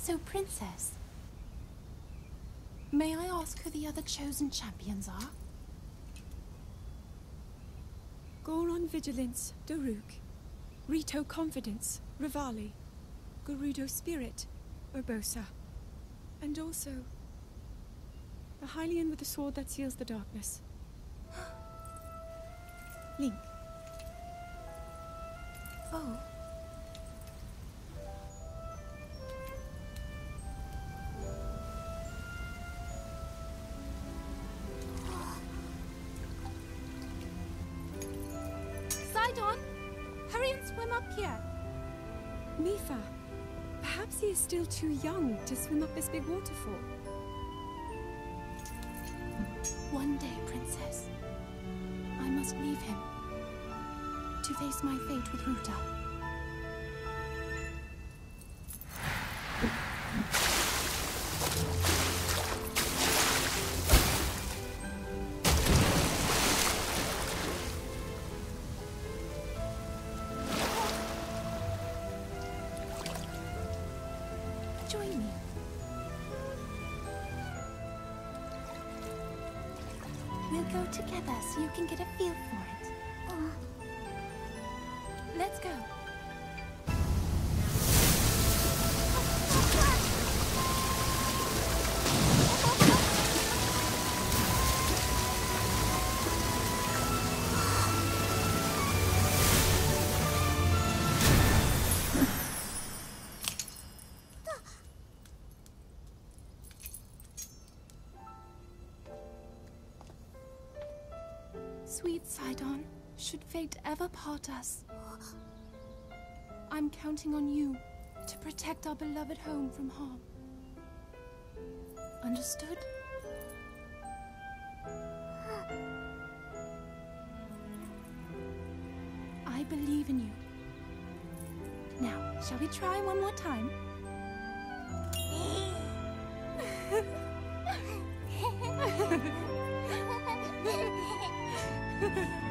So, Princess, may I ask who the other chosen champions are? Goron Vigilance, Daruk. Rito Confidence, Rivali. Gerudo Spirit, Urbosa. And also, the Hylian with the sword that seals the darkness. Link. Oh. Sidon, hurry and swim up here. Mipha, perhaps he is still too young to swim up this big waterfall. One day, Princess, I must leave him to face my fate with Ruta. Join me. We'll go together so you can get a feel for it. Let's go. Sweet Sidon, should fate ever part us, I'm counting on you to protect our beloved home from harm. Understood? I believe in you. Now, shall we try one more time? Ha ha ha!